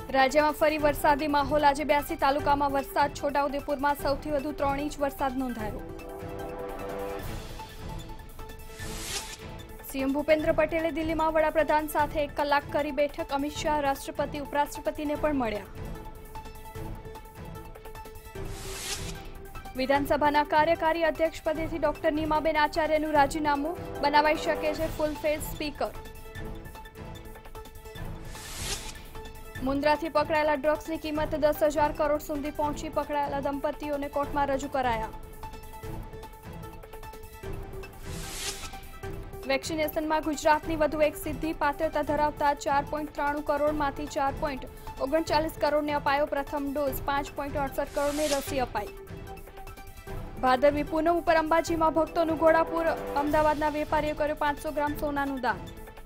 રાજ્યમાં ફરી વરસાદી માહોલ। આજે 82 તાલુકામાં વરસાદ। છોટાઉદેપુરમાં સૌથી વધુ 3 ઇંચ વરસાદ નોંધાયો। સીએમ ભૂપેન્દ્ર પટેલે દિલ્હીમાં વડાપ્રધાન સાથે 1 કલાક કરી બેઠક। અમિત શાહ રાષ્ટ્રપતિ ઉપરાષ્ટ્રપતિને પણ મળ્યા। વિધાનસભાના કાર્યકારી અધ્યક્ષ પદેથી ડોક્ટર નીમાબેન આચાર્યનું રાજીનામું। બનાવાઈ શકે છે ફૂલ ફેઝ સ્પીકર। મુન્દ્રાથી પકડાયેલા ડ્રગ્સની કિંમત 10,000 કરોડ સુધી પહોંચી। પકડાયેલા દંપતીઓને કોર્ટમાં રજૂ કરાયા। વેક્સિનેશનમાં ગુજરાતની વધુ એક સિદ્ધિ। પાત્રતા ધરાવતા 4.93 કરોડમાંથી 4.39 કરોડને અપાયો પ્રથમ ડોઝ। 5.68 કરોડની રસી અપાઈ। ભાદરવી પૂનમ ઉપર અંબાજીમાં ભક્તોનું ઘોડાપુર। અમદાવાદના વેપારીએ કર્યો 500 ગ્રામ સોનાનું દાન।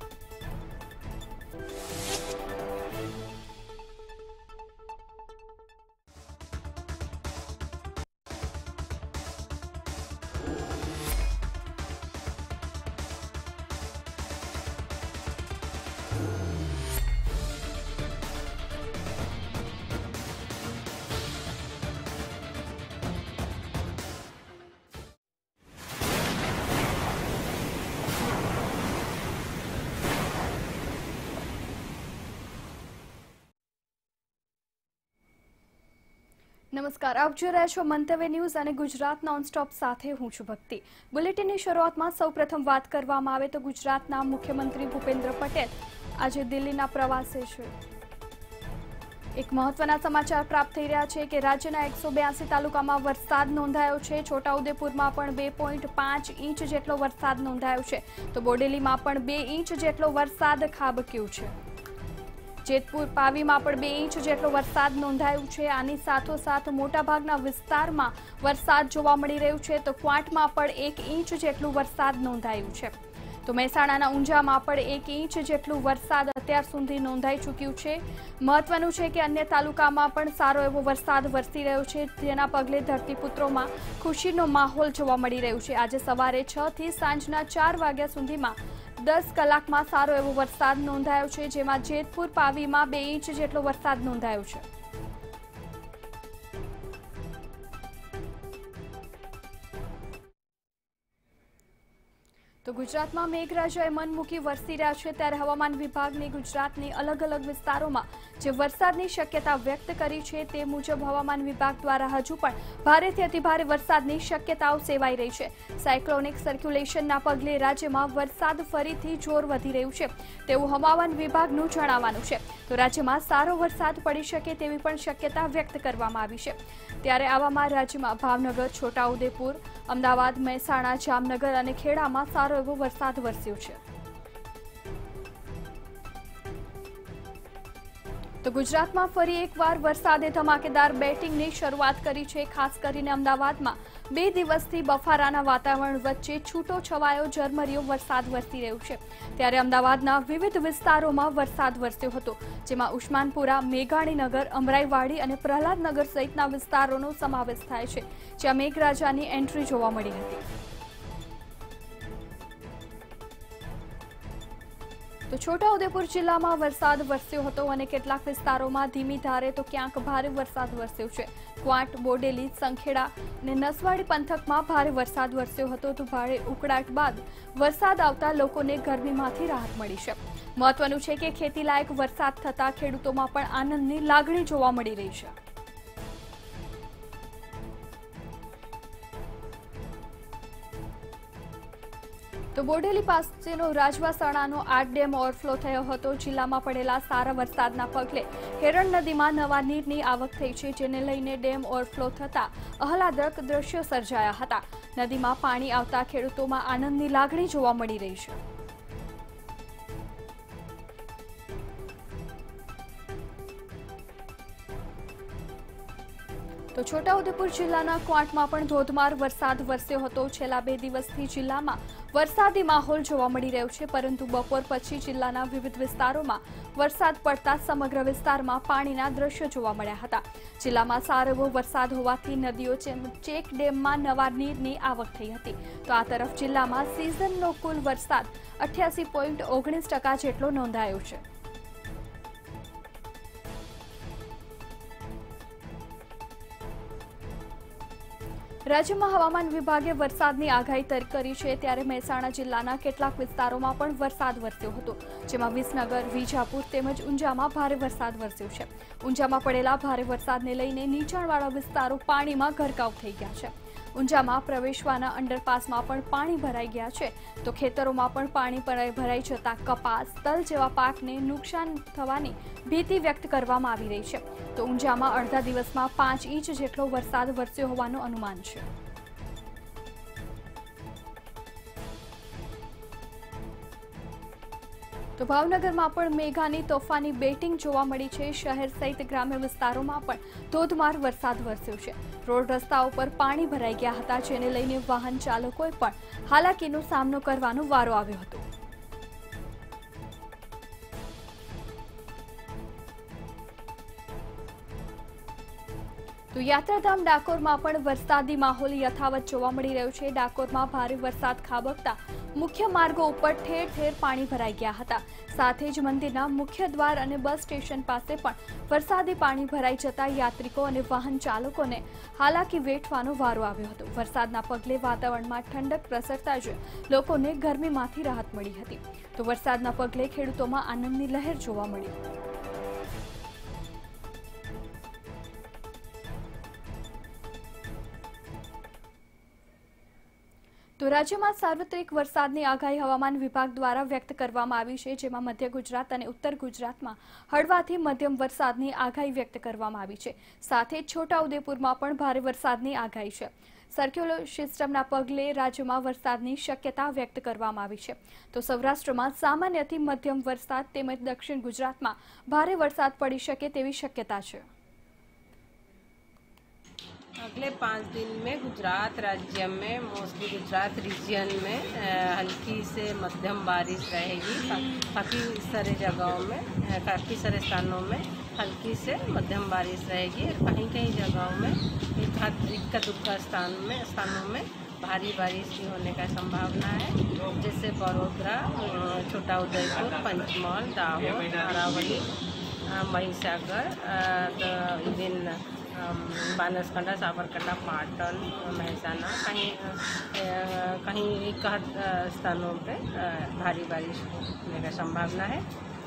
નમસ્કાર, આપ જોઈ રહ્યા છો મંતવ્ય ન્યૂઝ અને ગુજરાત નોનસ્ટોપ સાથે હું છું ભક્તિ। બુલેટિનની શરૂઆતમાં સૌપ્રથમ વાત કરવામાં આવે તો ગુજરાતના મુખ્યમંત્રી ભૂપેન્દ્ર પટેલ આજે દિલ્હીના પ્રવાસે છે। એક મહત્વના સમાચાર પ્રાપ્ત થઈ રહ્યા છે કે રાજ્યના 182 તાલુકામાં વરસાદ નોંધાયો છે। છોટાઉદેપુરમાં પણ 2.5 ઇંચ જેટલો વરસાદ નોંધાયો છે તો બોડેલીમાં પણ 2 ઇંચ જેટલો વરસાદ ખાબક્યો છે। જેતપુર પાવીમાં પણ 2 ઇંચ જેટલો વરસાદ નોંધાયો છે। આની સાથોસાથ મોટાભાગના વિસ્તારમાં વરસાદ જોવા મળી રહ્યું છે તો ક્વાંટમાં પણ 1 ઇંચ જેટલું વરસાદ નોંધાયું છે તો મહેસાણાના ઊંઝામાં પણ 1 ઇંચ જેટલું વરસાદ અત્યાર સુધી નોંધાઈ ચૂક્યું છે। મહત્વનું છે કે અન્ય તાલુકામાં પણ સારો એવો વરસાદ વરસી રહ્યો છે જેના પગલે ધરતીપુત્રોમાં ખુશીનો માહોલ જોવા મળી રહ્યો છે। આજે સવારે 6 થી સાંજના 4 વાગ્યા સુધીમાં 10 કલાકમાં સારો એવો વરસાદ નોંધાયો છે જેમાં જેતપુર પાવીમાં 2 ઇંચ જેટલો વરસાદ નોંધાયો છે। તો ગુજરાતમાં મેઘરાજાએ મન મૂકી વરસી રહ્યા છે ત્યારે હવામાન વિભાગની ગુજરાતની અલગ અલગ વિસ્તારોમાં જે વરસાદની શક્યતા વ્યક્ત કરી છે તે મુજબ હવામાન વિભાગ દ્વારા હજુ પણ ભારેથી અતિભારે વરસાદની શક્યતાઓ સેવાઈ રહી છે। સાયક્લોનિક સર્ક્યુલેશનના પગલે રાજ્યમાં વરસાદ ફરીથી જોર વધી રહ્યું છે તેવું હવામાન વિભાગનું જણાવવાનું છે તો રાજ્યમાં સારો વરસાદ પડી શકે તેવી પણ શક્યતા વ્યક્ત કરવામાં આવી છે। ત્યારે આવામાં રાજ્યમાં ભાવનગર, છોટાઉદેપુર, અમદાવાદ, મહેસાણા, જામનગર અને ખેડામાં સારો એવો વરસાદ વરસ્યો છે। તો ગુજરાતમાં ફરી એકવાર વરસાદે ધમાકેદાર બેટિંગની શરૂઆત કરી છે। ખાસ કરીને અમદાવાદમાં 2 દિવસથી બફારાના વાતાવરણ વચ્ચે છૂટો છવાયો ઝરમરીયો વરસાદ વરસી રહ્યો છે ત્યારે અમદાવાદના વિવિધ વિસ્તારોમાં વરસાદ વરસ્યો હતો જેમાં ઉસ્માનપુરા, મેઘાણીનગર, અમરાઈવાડી અને પ્રહલાદનગર સહિતના વિસ્તારોનો સમાવેશ થાય છે જ્યાં મેઘરાજાની એન્ટ્રી જોવા મળી હતી। તો છોટાઉદેપુર જિલ્લામાં વરસાદ વરસ્યો હતો અને કેટલાક વિસ્તારોમાં ધીમી ધારે તો ક્યાંક ભારે વરસાદ વરસ્યો છે। ક્વાંટ, બોડેલી, સંખેડા અને નસવાડી પંથકમાં ભારે વરસાદ વરસ્યો હતો તો ભારે ઉકળાટ બાદ વરસાદ આવતા લોકોને ગરમીમાંથી રાહત મળી છે। મહત્વનું છે કે ખેતીલાયક વરસાદ થતા ખેડૂતોમાં પણ આનંદની લાગણી જોવા મળી રહી છે। તો બોડેલી પાસેનો રાજવાસણાનો 8 ડેમ ઓવરફ્લો થયો હતો। જિલ્લામાં પડેલા સારા વરસાદના પગલે હેરણ નદીમાં નવા નીરની આવક થઈ છે જેને લઈને ડેમ ઓવરફ્લો થતા આહલાદક દ્રશ્યો સર્જાયા હતા। નદીમાં પાણી આવતા ખેડૂતોમાં આનંદની લાગણી જોવા મળી રહી છે। તો છોટાઉદેપુર જિલ્લાના ક્વાંટમાં પણ ધોધમાર વરસાદ વરસ્યો હતો। છેલ્લા 2 દિવસથી જિલ્લામાં વરસાદી માહોલ જોવા મળી રહ્યો છે પરંતુ બપોર પછી જિલ્લાના વિવિધ વિસ્તારોમાં વરસાદ પડતા સમગ્ર વિસ્તારમાં પાણીના દ્રશ્યો જોવા મળ્યા હતા। જિલ્લામાં સારો એવો વરસાદ હોવાથી નદીઓ ચેક ડેમમાં નવા નીરની આવક થઈ હતી તો આ તરફ જિલ્લામાં સિઝનનો કુલ વરસાદ 88.19% જેટલો નોંધાયો છે। રાજ્યમાં હવામાન વિભાગે વરસાદની આગાહી કરી છે, ત્યારે મહેસાણા જિલ્લાના કેટલાક વિસ્તારોમાં પણ વરસાદ વરસ્યો હતો, જેમાં વિસનગર, વિજાપુર તેમજ ઊંઝામાં ભારે વરસાદ વરસ્યો છે. ઊંઝામાં પડેલા ભારે વરસાદને લઈને નીચાણવાળા વિસ્તારો પાણીમાં ગરકાવ થઈ ગયા છે. ઊંઝામાં પ્રવેશવાના અંડરપાસમાં પણ પાણી ભરાઈ ગયા છે, તો ખેતરોમાં પણ પાણી ભરાઈ જતા કપાસ, તલ જેવા પાકને નુકસાન થવાની ભીતિ વ્યક્ત કરવામાં આવી રહી છે. તો ઊંઝામાં અડધા દિવસમાં 5 ઇંચ જેટલો વરસાદ વરસ્યો હોવાનું અનુમાન છે. તો ભાવનગરમાં પણ મેઘાની તોફાની બેટિંગ જોવા મળી છે. શહેર સહિત ગ્રામ્ય વિસ્તારોમાં પણ ધોધમાર વરસાદ વરસ્યો છે. રોડ રસ્તાઓ પર પાણી ભરાઈ ગયા હતા, જેને લઈને વાહન ચાલકોએ પણ હાલાકીનો સામનો કરવાનો વારો આવ્યો હતો. તો યાત્રાધામ ડાકોરમાં પણ વરસાદી માહોલ યથાવત જોવા મળી રહ્યો છે. ડાકોરમાં ભારે વરસાદ ખાબકતા મુખ્ય માર્ગો ઉપર ઠેર ઠેર પાણી ભરાઈ ગયા હતા. સાથે જ મંદિરના મુખ્ય દ્વાર અને બસ સ્ટેશન પાસે પણ વરસાદી પાણી ભરાઈ જતા યાત્રિકો અને વાહન ચાલકોને હાલાકી વેઠવાનો વારો આવ્યો હતો. વરસાદના પગલે વાતાવરણમાં ઠંડક પ્રસરતા જ લોકોને ગરમીમાંથી રાહત મળી હતી. તો વરસાદના પગલે ખેડૂતોમાં આનંદની લહેર જોવા મળી. તો રાજ્યમાં સાર્વત્રિક વરસાદની આગાહી હવામાન વિભાગ દ્વારા વ્યક્ત કરવામાં આવી છે, જેમાં મધ્ય ગુજરાત અને ઉત્તર ગુજરાતમાં હળવાથી મધ્યમ વરસાદની આગાહી વ્યક્ત કરવામાં આવી છે. સાથે જ છોટાઉદેપુરમાં પણ ભારે વરસાદની આગાહી છે. સર્ક્યુલર સિસ્ટમના પગલે રાજ્યમાં વરસાદની શક્યતા વ્યક્ત કરવામાં આવી છે. તો સૌરાષ્ટ્રમાં સામાન્યથી મધ્યમ વરસાદ તેમજ દક્ષિણ ગુજરાતમાં ભારે વરસાદ પડી શકે તેવી શક્યતા છે. अगले 5 दिन में गुजरात राज्य में मोस्टली गुजरात रीजन में हल्की से मध्यम बारिश रहेगी. काफ़ी सारे जगहों में, काफ़ी सारे स्थानों में हल्की से मध्यम बारिश रहेगी. कहीं कहीं जगहों में इक्का दुक्का स्थानों में भारी बारिश भी होने का संभावना है. जैसे बड़ोदरा, छोटा उदयपुर, पंचमहल, दाहोद, अरावली, महिसागर, इवन बनासकांठा, साबरकांठा, पाटन, महसाना, कहीं एक स्थानों पे भारी बारिश होने का संभावना है.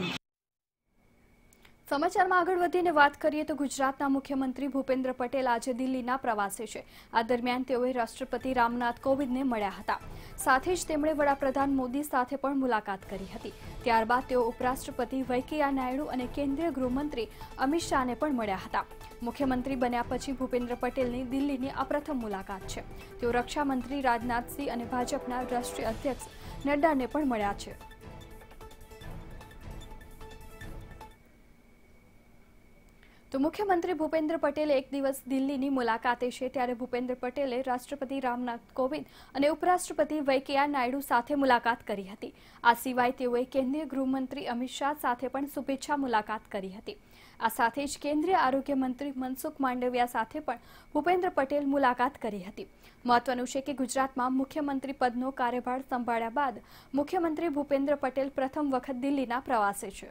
સમાચારમાં આગળ વધીને વાત કરીએ તો ગુજરાતના મુખ્યમંત્રી ભૂપેન્દ્ર પટેલ આજે દિલ્હીના પ્રવાસે છે. આ દરમિયાન તેઓએ રાષ્ટ્રપતિ રામનાથ કોવિંદને મળ્યા હતા. સાથે જ તેમણે વડાપ્રધાન મોદી સાથે પણ મુલાકાત કરી હતી. ત્યારબાદ તેઓ ઉપરાષ્ટ્રપતિ વેંકૈયા નાયડુ અને કેન્દ્રીય ગૃહમંત્રી અમિત શાહને પણ મળ્યા હતા. મુખ્યમંત્રી બન્યા પછી ભૂપેન્દ્ર પટેલની દિલ્હીની આ પ્રથમ મુલાકાત છે. તેઓ રક્ષામંત્રી રાજનાથસિંહ અને ભાજપના રાષ્ટ્રીય અધ્યક્ષ નડ્ડાને પણ મળ્યા છે. તો મુખ્યમંત્રી ભૂપેન્દ્ર પટેલ એક દિવસ દિલ્હીની મુલાકાતે છે, ત્યારે ભૂપેન્દ્ર પટેલે રાષ્ટ્રપતિ રામનાથ કોવિંદ અને ઉપરાષ્ટ્રપતિ વેંકૈયા નાયડુ સાથે મુલાકાત કરી હતી. આ સિવાય તેઓએ કેન્દ્રીય ગૃહમંત્રી અમિત શાહ સાથે પણ શુભેચ્છા મુલાકાત કરી હતી. આ સાથે જ કેન્દ્રીય આરોગ્ય મંત્રી મનસુખ માંડવિયા સાથે પણ ભૂપેન્દ્ર પટેલ મુલાકાત કરી હતી. મહત્વનું છે કે ગુજરાતમાં મુખ્યમંત્રી પદનો કાર્યભાર સંભાળ્યા બાદ મુખ્યમંત્રી ભૂપેન્દ્ર પટેલ પ્રથમ વખત દિલ્હીના પ્રવાસે છે.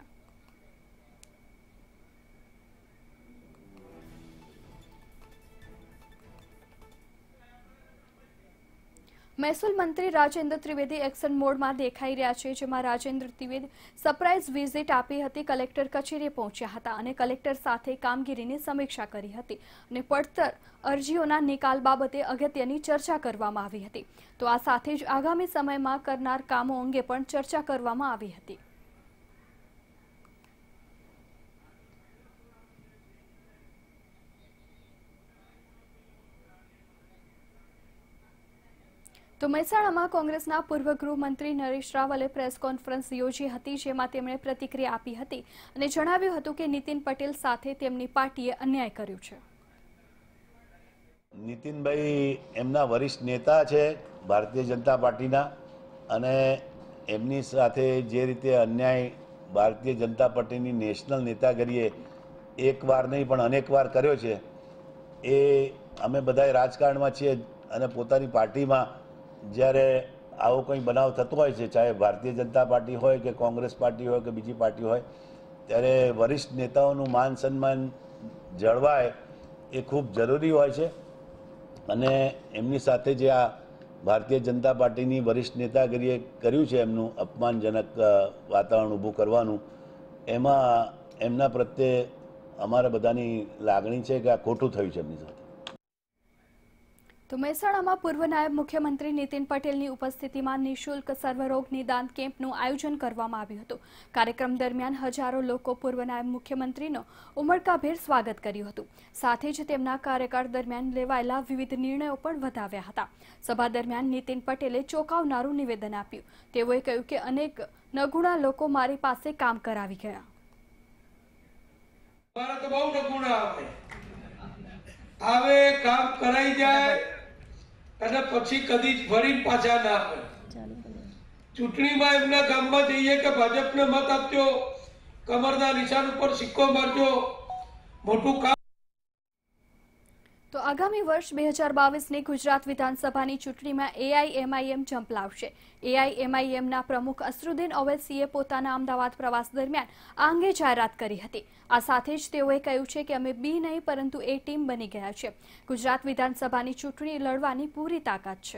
મહેસૂલ મંત્રી રાજેન્દ્ર ત્રિવેદી એક્શન મોડમાં દેખાઈ રહ્યા છે, જેમાં રાજેન્દ્ર ત્રિવેદી સરપ્રાઇઝ વિઝિટ આપી હતી. કલેક્ટર કચેરીએ પહોંચ્યા હતા અને કલેક્ટર સાથે કામગીરીની સમીક્ષા કરી હતી અને પડતર અરજીઓના નિકાલ બાબતે અગત્યની ચર્ચા કરવામાં આવી હતી. તો આ સાથે જ આગામી સમયમાં કરનાર કામો અંગે પણ ચર્ચા કરવામાં આવી હતી. તો મહેસાણામાં કોંગ્રેસના પૂર્વ ગૃહમંત્રી નરેશ રાવલે પ્રેસ કોન્ફરન્સ યોજી હતી, જેમાં તેમણે પ્રતિક્રિયા આપી હતી અને જણાવ્યું હતું કે નીતિન પટેલ સાથે તેમની પાર્ટીએ અન્યાય કર્યો છે. નીતિનભાઈ એમના વરિષ્ઠ નેતા છે ભારતીય જનતા પાર્ટીના, અને એમની સાથે જે રીતે અન્યાય ભારતીય જનતા પાર્ટીની નેશનલ નેતાગીરીએ એકવાર નહીં પણ અનેકવાર કર્યો છે, એ અમે બધા રાજકારણમાં છીએ અને પોતાની પાર્ટીમાં જ્યારે આવો કંઈ બનાવ થતો હોય છે, ચાહે ભારતીય જનતા પાર્ટી હોય કે કોંગ્રેસ પાર્ટી હોય કે બીજી પાર્ટી હોય, ત્યારે વરિષ્ઠ નેતાઓનું માન સન્માન જળવાય એ ખૂબ જરૂરી હોય છે. અને એમની સાથે જે આ ભારતીય જનતા પાર્ટીની વરિષ્ઠ નેતાગીરીએ કર્યું છે એમનું અપમાનજનક વાતાવરણ ઊભું કરવાનું, એમાં એમના પ્રત્યે અમારા બધાની લાગણી છે કે આ ખોટું થયું છે એમની સાથે. તો મહેસાણામાં પૂર્વ નાયબ મુખ્યમંત્રી નીતિન પટેલની ઉપસ્થિતિમાં નિઃશુલ્ક સર્વરોગ નિદાન કેમ્પનું આયોજન કરવામાં આવ્યું હતું. કાર્યક્રમ દરમિયાન હજારો લોકો પૂર્વ નાયબ મુખ્યમંત્રીનો ઉમળકાભેર સ્વાગત કર્યું હતું. સાથે જ તેમના કાર્યકાળ દરમિયાન લેવાયેલા વિવિધ નિર્ણયો પણ વધાવ્યા હતા. સભા દરમિયાન નીતિન પટેલે ચોંકાવનારું નિવેદન આપ્યું. તેઓએ કહ્યું કે અનેક નગુણા લોકો મારી પાસે કામ કરાવી ગયા. આવે કામ કરાઈ જાય અને પછી કદી ફરી પાછા ના આવે. ચૂંટણીમાં એમના ગામમાં જઈએ કે ભાજપને મત આપજો, કમરના નિશાન ઉપર સિક્કો મારજો, મોટું કામ. તો આગામી વર્ષ 2022ની ગુજરાત વિધાનસભાની ચૂંટણીમાં એઆઈએમઆઈએમ ઝંપલાવશે. એઆઈએમઆઈએમના પ્રમુખ અસરુદ્દીન ઓવૈસીએ પોતાના અમદાવાદ પ્રવાસ દરમિયાન આ અંગે જાહેરાત કરી હતી. આ સાથે જ તેઓએ કહ્યું છે કે અમે બી નહીં પરંતુ એ ટીમ બની ગયા છે. ગુજરાત વિધાનસભાની ચૂંટણી લડવાની પૂરી તાકાત છે.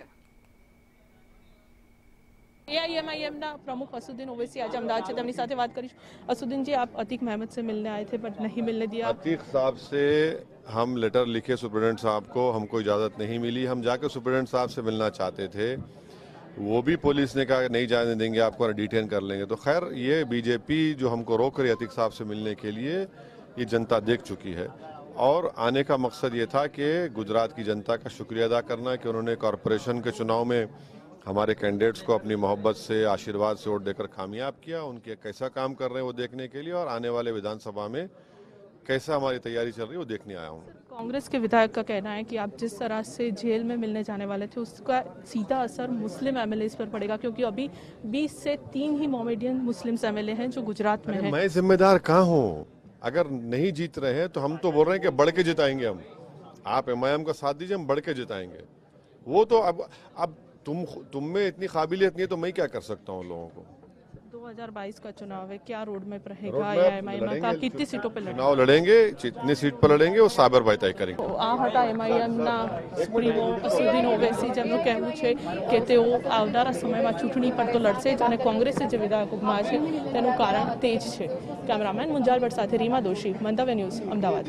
एआईएमआईएम प्रमुख असुद्दीन ओवैसी आज अहमदाबाद से તેમની સાથે વાત કરીશું. असुद्दीन जी, आप अतीक महमद से मिलने आए थे बट नहीं मिलने दिया. अतीक साहब से हम लेटर लिखे सुप्रीटेंडेंट साहब को, हमको इजाज़त नहीं मिली. हम जाकर सुप्रीटेंडेंट साहब से मिलना चाहते थे, वो भी पुलिस ने कहा नहीं जाने देंगे, आपको डिटेन कर लेंगे. तो खैर ये बीजेपी जो हमको रोक रही अतीक साहब से मिलने के लिए, ये जनता देख चुकी है. और आने का मकसद ये था कि गुजरात की जनता का शुक्रिया अदा करना कि उन्होंने कॉरपोरेशन के चुनाव में हमारे कैंडिडेट्स को अपनी मोहब्बत से, आशीर्वाद से वोट देकर कामयाब किया. उनके कैसा काम कर रहे हैं वो देखने के लिए, और आने वाले विधानसभा में कैसा हमारी तैयारी चल रही है वो देखने आया हूँ. कांग्रेस के विधायक का कहना है कि आप जिस तरह से जेल में मिलने जाने वाले थे उसका सीधा असर मुस्लिम एमएलए पर पड़ेगा, क्योंकि अभी 20 से 3 ही मोमेडियन मुस्लिम एमएलए हैं जो गुजरात में हैं. मैं जिम्मेदार कहाँ हूँ? अगर नहीं जीत रहे हैं तो हम तो बोल रहे हैं कि बढ़ के जिताएंगे हम. आप एमआईएम का साथ दीजिए, हम बढ़ के जिताएंगे. वो तो अब तुम में इतनी काबिलियत नहीं है तो मैं क्या कर सकता हूँ लोगों को. 2022 का चुनाव है, क्या रोड मैप रहेगा? एआईएमआईएम का कितनी सीटों पे चुनाव लड़ेंगे, जितनी सीट पर लड़ेंगे वो સાબરભાઈ તય કરેંગે. આ હતા એમઆઈએમના સુપ્રીમો અસરુદ્દીન ઓવૈસી, જેમનું કહેવું છે કે તેઓ આવનારા સમયમાં ચૂંટણી પર તો લડશે જ અને કોંગ્રેસે જે વિધાયકો ગુમાવ્યા છે તેનું કારણ તે જ છે. કેમેરામેન મુંજાલ ભટ્ટ સાથે રીમા દોશી, મંતવ્ય ન્યૂઝ, અમદાવાદ.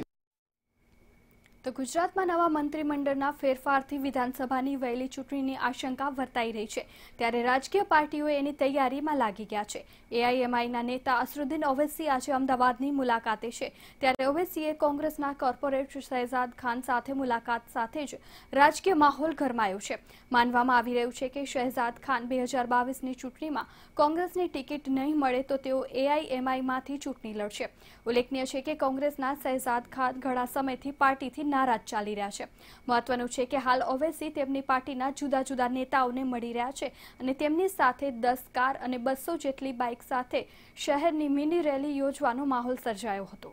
તો ગુજરાતમાં નવા મંત્રીમંડળના ફેરફારથી વિધાનસભાની વહેલી ચૂંટણીની આશંકા વર્તાઈ રહી છે. ત્યારે રાજકીય પાર્ટીઓ એની તૈયારીમાં લાગી ગયા છે. એઆઈએમઆઈના નેતા અસરુદ્દીન ઓવૈસી આજે અમદાવાદની મુલાકાતે છે. ત્યારે ઓવૈસીએ કોંગ્રેસના કોર્પોરેટર શહેજાદ ખાન સાથે મુલાકાત સાથે જ રાજકીય માહોલ ગરમાયો છે. માનવામાં આવી રહ્યું છે કે શહેજાદ ખાન 2022ની ચૂંટણીમાં કોંગ્રેસની ટિકિટ નહીં મળે તો તેઓ એઆઈએમઆઈમાંથી ચૂંટણી લડશે. ઉલ્લેખનીય છે કે કોંગ્રેસના શહેજાદ ખાન ઘણા સમયથી પાર્ટીથી નારાજ ચાલી રહ્યા છે. મહત્વનું છે કે હાલ ઓવૈસી તેમની પાર્ટીના જુદા જુદા નેતાઓને મળી રહ્યા છે અને તેમની સાથે 10 કાર અને 200 જેટલી બાઇક સાથે શહેરની મિની રેલી યોજવાનો માહોલ સર્જાયો હતો.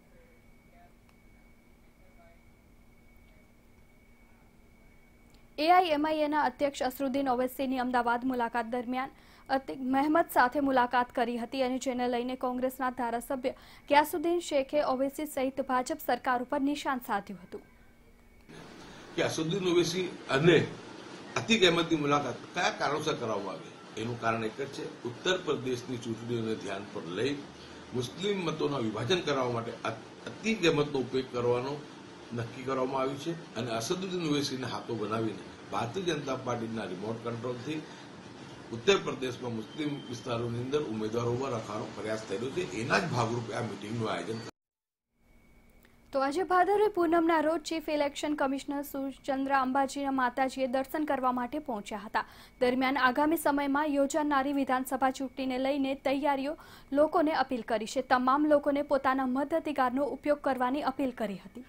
એઆઈએમઆઈએના અધ્યક્ષ અસરુદ્દીન ઓવૈસીની અમદાવાદ મુલાકાત દરમિયાન અતીક મહેમદ સાથે મુલાકાત કરી હતી અને જેને લઈને કોંગ્રેસના ધારાસભ્ય ગ્યાસુદ્દીન શેખે ઓવૈસી સહિત ભાજપ સરકાર ઉપર નિશાન સાધ્યું હતું. કે અસદુદ્દીન ઓવૈસી અને અતીક અહેમદની મુલાકાત કયા કારણોસર કરવામાં આવી? એનું કારણ એક જ છે, ઉત્તર પ્રદેશની ચૂંટણીઓને ધ્યાન પર લઈ મુસ્લિમ મતોના વિભાજન કરવા માટે અતીક અહેમદનો ઉપયોગ કરવાનો નક્કી કરવામાં આવ્યું છે. અને અસદુદ્દીન ઓવૈસીને હાથો બનાવીને ભારતીય જનતા પાર્ટીના રિમોટ કંટ્રોલથી ઉત્તર પ્રદેશમાં મુસ્લિમ વિસ્તારોની અંદર ઉમેદવારો ઉપર રખવાનો પ્રયાસ થયેલો છે. એના જ ભાગરૂપે આ મિટિંગનું આયોજન. તો આજે ભાદરવી પૂનમના રોજ ચીફ ઇલેક્શન કમિશનર સુરચંદ્ર અંબાજીના માતાજીએ દર્શન કરવા માટે પહોંચ્યા હતા. દરમિયાન આગામી સમયમાં યોજાનારી વિધાનસભા ચૂંટણીને લઈને તૈયારીઓ લોકોને અપીલ કરી છે. તમામ લોકોને પોતાના મતાધિકારનો ઉપયોગ કરવાની અપીલ કરી હતી.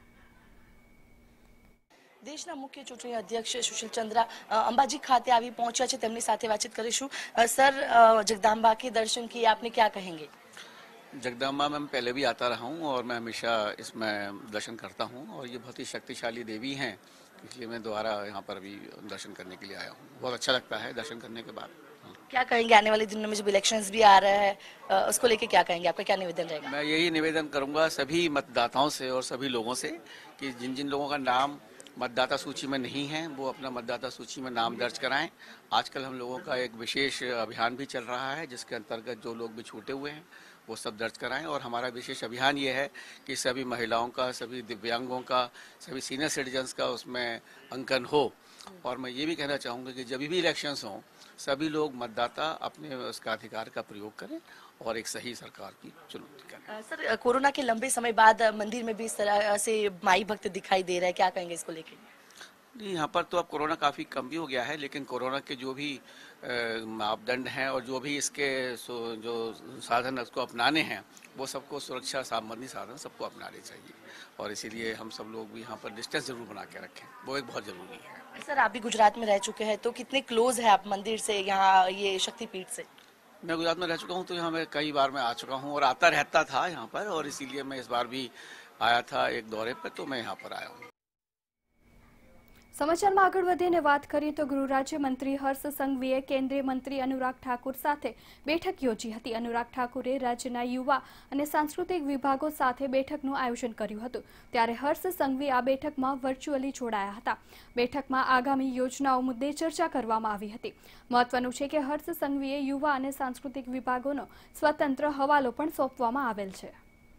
દેશના મુખ્ય ચૂંટણી અધ્યક્ષ સુશીલ ચંદ્રા અંબાજી ખાતે આવી પહોંચ્યા છે. તેમની સાથે વાતચીત કરીશું. સર, जगदम्बा के दर्शन किए, आपने क्या कहेंगे? जगदम्बा में पहले भी आता रहा हूँ और मैं हमेशा इसमें दर्शन करता हूँ और ये बहुत ही शक्तिशाली देवी हैं, इसलिए मैं दोबारा यहाँ पर अभी दर्शन करने के लिए आया हूँ. बहुत अच्छा लगता है दर्शन करने के बाद. क्या कहेंगे आने वाले दिनों में जब इलेक्शंस भी आ रहा है उसको लेके क्या कहेंगे? आपका क्या निवेदन रहेगा? मैं यही निवेदन करूँगा सभी मतदाताओं से और सभी लोगों से कि जिन जिन लोगों का नाम मतदाता सूची में नहीं हैं वो अपना मतदाता सूची में नाम दर्ज कराएं। आजकल हम लोगों का एक विशेष अभियान भी चल रहा है जिसके अंतर्गत जो लोग भी छूटे हुए हैं वो सब दर्ज कराएं। और हमारा विशेष अभियान ये है कि सभी महिलाओं का, सभी दिव्यांगों का, सभी सीनियर सिटीजन्स का उसमें अंकन हो। और मैं ये भी कहना चाहूँगा कि जब भी इलेक्शंस हों सभी लोग मतदाता अपने उसका अधिकार का प्रयोग करें और एक सही सरकार की चुनौती करें। सर, कोरोना के लंबे समय बाद मंदिर में भी इस तरह से माई भक्त दिखाई दे रहा है, क्या कहेंगे इसको लेकर? नहीं, यहाँ पर तो अब कोरोना काफ़ी कम भी हो गया है, लेकिन कोरोना के जो भी मापदंड हैं और जो भी इसके जो साधन उसको अपनाने हैं वो सबको सुरक्षा संबंधी साधन सबको अपनाने चाहिए। और इसीलिए हम सब लोग भी यहाँ पर डिस्टेंस जरूर बना के रखें, वो एक बहुत ज़रूरी है। सर, आप भी गुजरात में रह चुके हैं, तो कितने क्लोज है आप मंदिर से, यहाँ ये शक्तिपीठ से? मैं गुजरात में रह चुका हूँ तो यहाँ मैं कई बार मैं आ चुका हूँ और आता रहता था यहाँ पर, और इसीलिए मैं इस बार भी आया था एक दौरे पर, तो मैं यहाँ पर आया हूँ। સમાચારમાં આગળ વધીને વાત કરીએ તો ગૃહ રાજ્ય મંત્રી હર્ષ સંઘવીએ કેન્દ્રીય મંત્રી અનુરાગ ઠાકુર સાથે બેઠક યોજી હતી। અનુરાગ ઠાકુરે રાજ્યના યુવા અને સાંસ્કૃતિક વિભાગો સાથે બેઠકનું આયોજન કર્યું હતું, ત્યારે હર્ષ સંઘવી આ બેઠકમાં વર્ચ્યુઅલી જોડાયા હતા। બેઠકમાં આગામી યોજનાઓ મુદ્દે ચર્ચા કરવામાં આવી હતી। મહત્વનું છે કે હર્ષ સંઘવીએ યુવા અને સાંસ્કૃતિક વિભાગોનો સ્વતંત્ર હવાલો પણ સોંપવામાં આવેલ છે।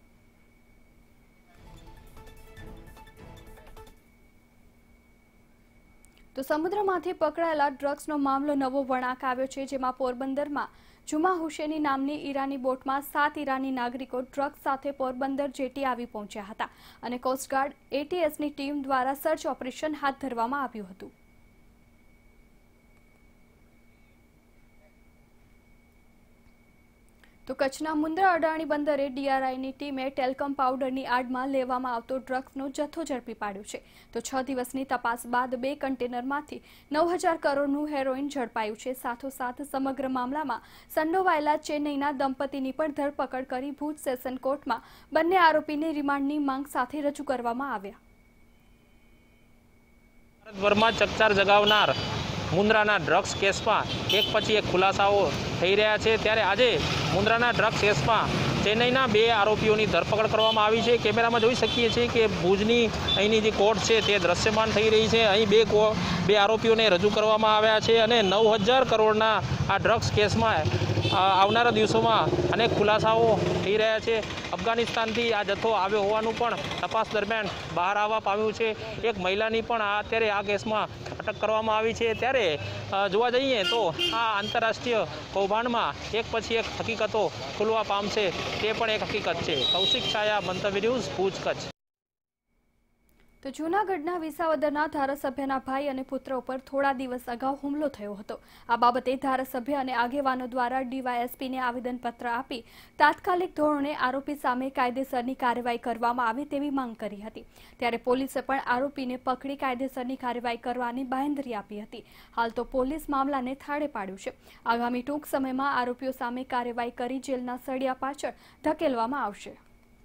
તો સમુદ્રમાંથી પકડાયેલા ડ્રગ્સનો મામલો નવો વળાંક આવ્યો છે, જેમાં પોરબંદરમાં જુમા હુસેની નામની ઈરાની બોટમાં 7 ઈરાની નાગરિકો ડ્રગ્સ સાથે પોરબંદર જેટી આવી પહોંચ્યા હતા અને કોસ્ટગાર્ડ એટીએસની ટીમ દ્વારા સર્ચ ઓપરેશન હાથ ધરવામાં આવ્યું હતું। તો કચ્છના મુન્દ્રા અડાણી બંદરે ડીઆરઆઈની ટીમે ટેલ્કમ પાવડરની આડમાં લેવામાં આવતો ડ્રગ્સનો જથ્થો ઝડપી પાડ્યો છે। તો 6 દિવસની તપાસ બાદ 2 કન્ટેનરમાંથી 9000 કરોડનું હેરોઇન ઝડપાયું છે। સાથોસાથ સમગ્ર મામલામાં સંડોવાયેલા ચેન્નઈના દંપતીની પણ ધરપકડ કરી ભુજ સેશન કોર્ટમાં બંને આરોપીને રિમાન્ડની માંગ સાથે રજૂ કરવામાં આવ્યા। ભારતભરમાં ચકચાર જગાવનાર મુન્દ્રાના ડ્રગ્સ કેસમાં એક પછી એક ખુલાસાઓ થઈ રહ્યા છે, ત્યારે આજે મુન્દ્રાના ડ્રગ્સ કેસમાં ચેન્નઈના 2 આરોપીઓની ધરપકડ કરવામાં આવી છે। કેમેરામાં જોઈ શકીએ છીએ કે ભુજની અહીંની જે કોર્ટ છે તે દ્રશ્યમાન થઈ રહી છે। અહીં 2 આરોપીઓને રજૂ કરવામાં આવ્યા છે અને 9000 કરોડના આ ડ્રગ્સ કેસમાં આવનારા દિવસોમાં અનેક ખુલાસાઓ થઈ રહ્યા છે। અફઘાનિસ્તાનથી આ જથ્થો આવ્યો હોવાનું પણ તપાસ દરમિયાન બહાર આવવા પામ્યું છે। એક મહિલાની પણ અત્યારે આ કેસમાં અટક કરવામાં આવી છે। ત્યારે જોવા જઈએ તો આ આંતરરાષ્ટ્રીય કૌભાંડમાં એક પછી એક હકીકતો ખુલવા પામશે તે પણ એક હકીકત છે। કૌશિક છાયા, મંતવ્ય ન્યૂઝ, ભુજ, કચ્છ। તો જૂનાગઢના વિસાવદરના ધારાસભ્યના ભાઈ અને પુત્ર ઉપર થોડા દિવસ અગાઉ હુમલો થયો હતો। આ બાબતે ધારાસભ્ય અને આગેવાનો દ્વારા ડીવાયએસપીને આવેદનપત્ર આપી તાત્કાલિક ધોરણે આરોપી સામે કાયદેસરની કાર્યવાહી કરવામાં આવે તેવી માંગ કરી હતી। ત્યારે પોલીસે પણ આરોપીને પકડી કાયદેસરની કાર્યવાહી કરવાની બાંહેધરી આપી હતી। હાલ તો પોલીસ મામલાને થાળે પાડ્યું છે। આગામી ટૂંક સમયમાં આરોપીઓ સામે કાર્યવાહી કરી જેલના સળિયા પાછળ ધકેલવામાં આવશે।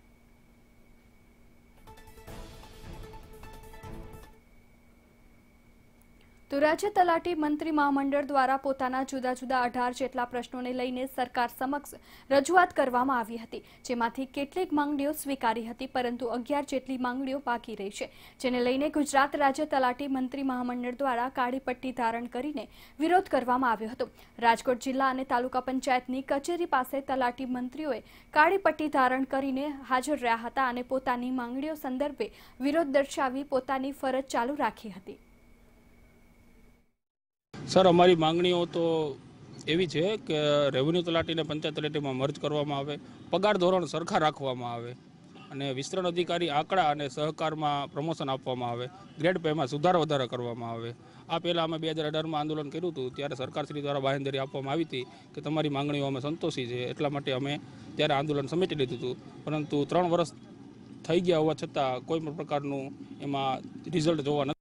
તો રાજ્ય તલાટી મંત્રી મહામંડળ દ્વારા પોતાના જુદા જુદા 18 જેટલા પ્રશ્નોને લઈને સરકાર સમક્ષ રજૂઆત કરવામાં આવી હતી, જેમાંથી કેટલીક માંગણીઓ સ્વીકારી હતી, પરંતુ 11 જેટલી માંગણીઓ બાકી રહી છે, જેને લઈને ગુજરાત રાજ્ય તલાટી મંત્રી મહામંડળ દ્વારા કાળી પટ્ટી ધારણ કરીને વિરોધ કરવામાં આવ્યો હતો। રાજકોટ જિલ્લા અને તાલુકા પંચાયતની કચેરી પાસે તલાટી મંત્રીઓએ કાળી પટ્ટી ધારણ કરીને હાજર રહ્યા હતા અને પોતાની માંગણીઓ સંદર્ભે વિરોધ દર્શાવી પોતાની ફરજ ચાલુ રાખી હતી। સર, અમારી માંગણીઓ તો એવી છે કે રેવન્યુ તલાટીને પંચાયત તલાટીમાં મર્જ કરવામાં આવે, પગાર ધોરણ સરખા રાખવામાં આવે અને વિસ્તરણ અધિકારી આંકડા અને સહકારમાં પ્રમોશન આપવામાં આવે, ગ્રેડ પેમાં સુધારો વધારો કરવામાં આવે। આ પહેલાં અમે 2018માં આંદોલન કર્યું હતું, ત્યારે સરકારશ્રી દ્વારા બાંહેધરી આપવામાં આવી હતી કે તમારી માંગણીઓ અમે સંતોષી છે, એટલા માટે અમે ત્યારે આંદોલન સમેટી લીધું હતું। પરંતુ 3 વર્ષ થઈ ગયા હોવા છતાં કોઈ પણ પ્રકારનું એમાં રિઝલ્ટ જોવા નથી।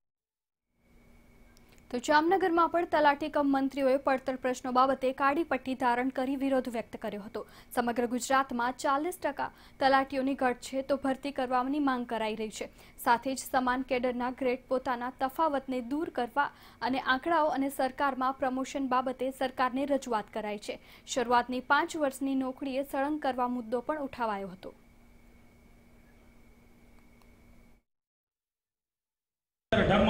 તો જામનગરમાં પણ તલાટી કમ મંત્રીઓએ પડતર પ્રશ્નો બાબતે કાળી પટ્ટી ધારણ કરી વિરોધ વ્યક્ત કર્યો હતો। સમગ્ર ગુજરાતમાં 40% તલાટીઓની ઘટ છે, તો ભરતી કરવાની માંગ કરાઈ રહી છે। સાથે જ સમાન કેડરના ગ્રેડ પોતાના તફાવતને દૂર કરવા અને આંકડાઓ અને સરકારમાં પ્રમોશન બાબતે સરકારને રજૂઆત કરાઈ છે। શરૂઆતની 5 વર્ષની નોકરીએ સળંગ કરવા મુદ્દો પણ ઉઠાવાયો હતો। ઢંગ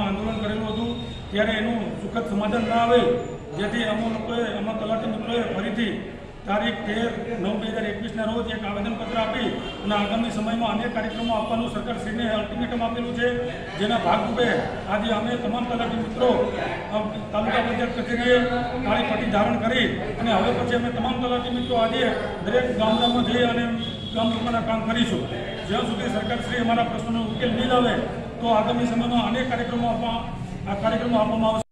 ત્યારે એનું સુખદ સમાધાન ના આવે, જેથી અમારા તલાટી મિત્રોએ ફરીથી તારીખ 13/9/2021ના રોજ એક આવેદનપત્ર આપી અને આગામી સમયમાં અનેક કાર્યક્રમો આપવાનું સરકારશ્રીને અલ્ટિમેટમ આપેલું છે, જેના ભાગરૂપે આજે અમે તમામ તલાટી મિત્રો તાલુકા પંચાયત કચેરીએ કાળી પટ્ટી ધારણ કરી અને હવે પછી અમે તમામ તલાટી મિત્રો આજે દરેક ગામડામાં જઈ અને ગામ લોકોના કામ કરીશું. જ્યાં સુધી સરકારશ્રી અમારા પ્રશ્નોનો ઉકેલ નહીં લાવે તો આગામી સમયમાં અનેક કાર્યક્રમો આપવામાં આવશે.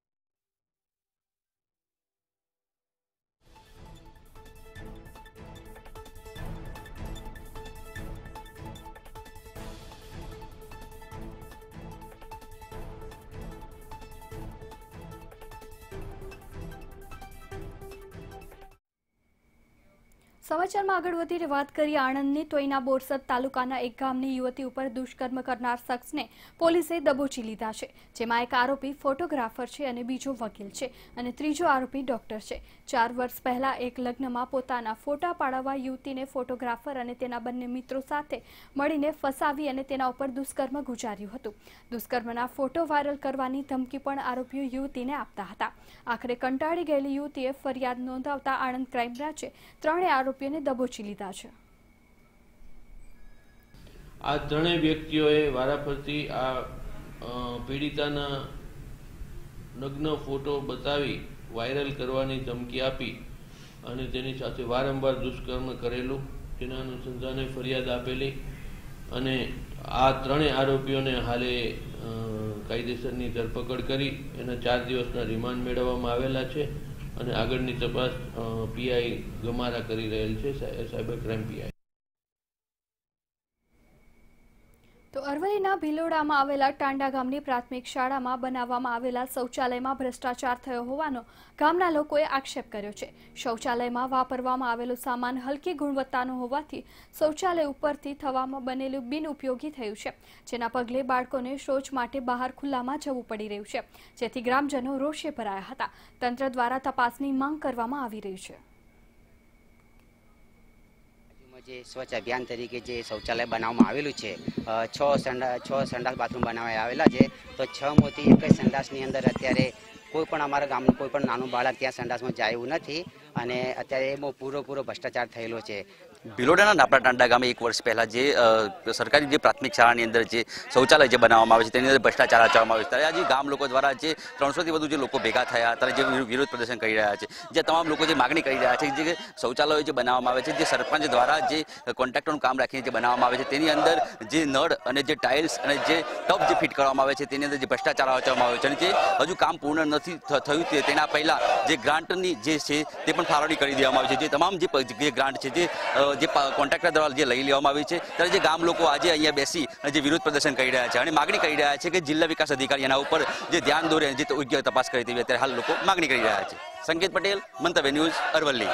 સમાચારમાં આગળ વધીને વાત કરીએ આણંદની, તો અહીંના બોરસદ તાલુકાના એક ગામની યુવતી ઉપર દુષ્કર્મ કરનાર શખ્સને પોલીસે દબોચી લીધા છે, જેમાં એક આરોપી ફોટોગ્રાફર છે અને બીજો વકીલ છે અને ત્રીજો આરોપી ડોક્ટર છે. 4 વર્ષ પહેલા એક લગ્નમાં પોતાના ફોટા પાડવા યુવતીને ફોટોગ્રાફર અને તેના બંને મિત્રો સાથે મળીને ફસાવી અને તેના ઉપર દુષ્કર્મ ગુજાર્યું હતું. દુષ્કર્મના ફોટો વાયરલ કરવાની ધમકી પણ આરોપીઓ યુવતીને આપતા હતા. આખરે કંટાળી ગયેલી યુવતીએ ફરિયાદ નોંધાવતા આણંદ ક્રાઇમ બ્રાન્ચે 3 આરોપીઓને દબોચી લીધા છે. આ ત્રણેય વ્યક્તિઓએ વારાફરતી આ પીડિતાના નગ્ન ફોટો બતાવી વાયરલ કરવાની ધમકી આપી અને તેની સાથે વારંવાર દુષ્કર્મ કરેલું, તેના અનુસંધાને ફરિયાદ આપેલી અને આ ત્રણેય આરોપીઓને હાલે કાયદેસરની ધરપકડ કરી એના 4 દિવસના રિમાન્ડ મેળવવામાં આવેલા છે અને આગળની તપાસ પીઆઈ ગમારા કરી રહેલ છે, સાયબર ક્રાઇમ પીઆઈ. તો અરવલ્લીના ભિલોડામાં આવેલા ટાંડા ગામની પ્રાથમિક શાળામાં બનાવવામાં આવેલા શૌચાલયમાં ભ્રષ્ટાચાર થયો હોવાનો ગામના લોકોએ આક્ષેપ કર્યો છે. શૌચાલયમાં વાપરવામાં આવેલો સામાન હલકી ગુણવત્તાનો હોવાથી શૌચાલય ઉપરથી થવામાં બનેલું બિનઉપયોગી થયું છે, જેના પગલે બાળકોને શૌચ માટે બહાર ખુલ્લામાં જવું પડી રહ્યું છે, જેથી ગ્રામજનો રોષે ભરાયા હતા. તંત્ર દ્વારા તપાસની માંગ કરવામાં આવી રહી છે. જે સ્વચ્છ અભિયાન તરીકે જે શૌચાલય બનાવવામાં આવેલું છે, 6 સંડાસ બાથરૂમ બનાવવામાં આવેલા છે, તો 6 માંથી એક જ સંડાસની અંદર અત્યારે કોઈ પણ અમારા ગામનું કોઈ પણ નાનું બાળક ત્યાં સંડાસમાં જાય એવું નથી અને અત્યારે એમાં પૂરો ભ્રષ્ટાચાર થયેલો છે. ભિલોડાના નાપડા ટાંડા ગામે 1 વર્ષ પહેલા જે સરકારી જે પ્રાથમિક શાળાની અંદર જે શૌચાલય જે બનાવવામાં આવે છે તેની અંદર ભ્રષ્ટાચાર આચરવામાં આવે છે, ત્યારે આજે ગામ લોકો દ્વારા જે 300થી વધુ જે લોકો ભેગા થયા ત્યારે જે વિરોધ પ્રદર્શન કરી રહ્યા છે, જે તમામ લોકો જે માગણી કરી રહ્યા છે જે શૌચાલયો જે બનાવવામાં આવે છે, જે સરપંચ દ્વારા જે કોન્ટ્રાક્ટરનું કામ રાખીને જે બનાવવામાં આવે છે તેની અંદર જે નળ અને જે ટાઇલ્સ અને જે ટબ જે ફિટ કરવામાં આવે છે તેની અંદર જે ભ્રષ્ટાચાર આચરવામાં આવે છે અને જે હજુ કામ પૂર્ણ નથી થયું તેના પહેલા જે ગ્રાન્ટની જે છે તે પણ ફાળવણી કરી દેવામાં આવી છે. જે તમામ જે ગ્રાન્ટ છે જે કોન્ટ્રાક્ટર દ્વારા જે લઈ લેવામાં આવી છે, ત્યારે જે ગામ લોકો આજે અહીંયા બેસી અને જે વિરોધ પ્રદર્શન કરી રહ્યા છે અને માગણી કરી રહ્યા છે કે જિલ્લા વિકાસ અધિકારી એના ઉપર જે ધ્યાન દોરે જે યોગ્ય તપાસ કરી તેવી અત્યારે હાલ લોકો માગણી કરી રહ્યા છે. સંકેત પટેલ, મંતવ્ય ન્યૂઝ, અરવલ્લી.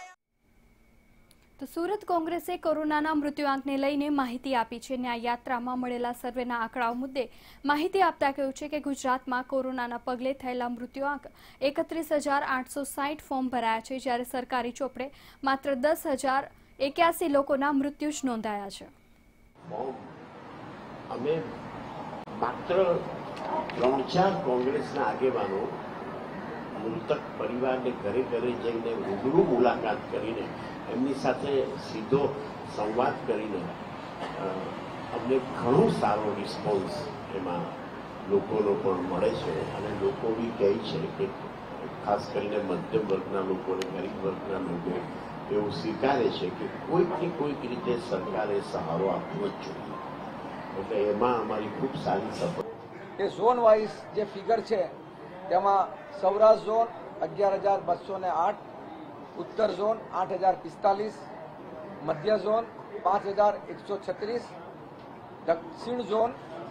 તો સુરત કોંગ્રેસે કોરોનાના મૃત્યુઆંકને લઈને માહિતી આપી છે. ન્યાય યાત્રામાં મળેલા સર્વેના આંકડાઓ મુદ્દે માહિતી આપતા કહ્યું છે કે ગુજરાતમાં કોરોનાના પગલે થયેલા મૃત્યુઆંક 31,860 ફોર્મ ભરાયા છે, જ્યારે સરકારી ચોપડે માત્ર 10,081 લોકોના મૃત્યુ જ નોંધાયા છે. અમે માત્ર 3-4 કોંગ્રેસના આગેવાનો મૃતક પરિવારને ઘરે જઈને રૂબરૂ મુલાકાત કરીને એમની સાથે સીધો સંવાદ કરીને અમને ઘણો સારો રિસ્પોન્સ એમાં લોકોનો પણ મળે છે અને લોકો બી કહે છે કે ખાસ કરીને મધ્યમ વર્ગના લોકો અને ગરીબ વર્ગના લોકો એવું સ્વીકારે છે કે કોઈકને કોઈક રીતે સરકારે સહારો આપવો જ જોઈએ. એટલે એમાં અમારી ખૂબ સારી સફળ. એ ઝોન વાઇઝ જે ફિગર છે તેમાં સૌરાષ્ટ્ર ઝોન 11,208, ઉત્તર ઝોન 8,045, મધ્ય ઝોન 5,136, દક્ષિણ ઝોન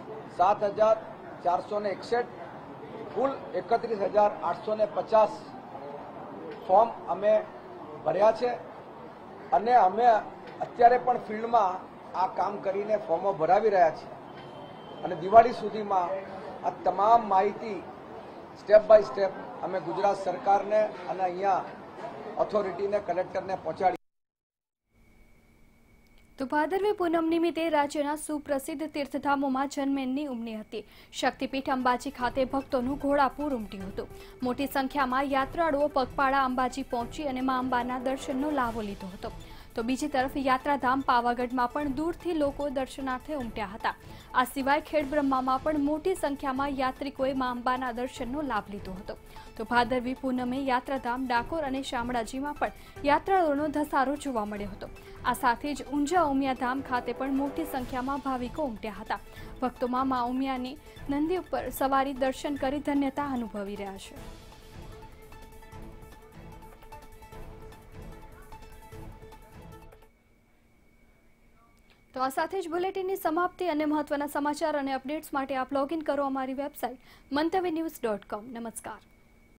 7,461, કુલ 31,850 ફોર્મ અમે ભર્યા છે અને અમે અત્યારે પણ ફિલ્ડમાં આ કામ કરીને ફોર્મો ભરાવી રહ્યા છીએ અને દિવાળી સુધીમાં આ તમામ માહિતી સ્ટેપ બાય સ્ટેપ અમે ગુજરાત સરકારને અને અહીંયા ઓથોરિટીને, કલેક્ટરને પહોંચાડી. તો ભાદરવી પૂનમ નિમિત્તે રાજ્યના સુપ્રસિદ્ધ તીર્થધામોમાં જનમેદની ઉમટી હતી. શક્તિપીઠ અંબાજી ખાતે ભક્તોનું ઘોડાપૂર ઉમટ્યું હતું. મોટી સંખ્યામાં યાત્રાળુઓ પગપાળા અંબાજી પહોંચી અને મા અંબાના દર્શનનો લાભ લીધો હતો. તો બીજી તરફ યાત્રાધામ પાવાગઢમાં પણ દૂરથી લોકો દર્શનાર્થે ઉમટ્યા હતા. આ સિવાય ખેડબ્રહ્મામાં પણ મોટી સંખ્યામાં યાત્રિકોએ મા અંબાના દર્શનનો લાભ લીધો હતો. તો ભાદરવી પૂનમે યાત્રાધામ ડાકોર અને શામળાજીમાં પણ યાત્રાળુઓનો ધસારો જોવા મળ્યો હતો. આ સાથે જ ઊંઝા ઉમિયાધામ ખાતે પણ મોટી સંખ્યામાં ભાવિકો ઉમટ્યા હતા. ભક્તોમાં મા ઉમિયાની નંદી ઉપર સવારી દર્શન કરી ધન્યતા અનુભવી રહ્યા છે. તો આ સાથે જ બુલેટિનની સમાપ્તિ અને મહત્વના સમાચાર અને અપડેટ્સ માટે આપ લોગિન કરો અમારી વેબસાઇટ મંતવ્યન્યૂઝ.com. નમસ્કાર.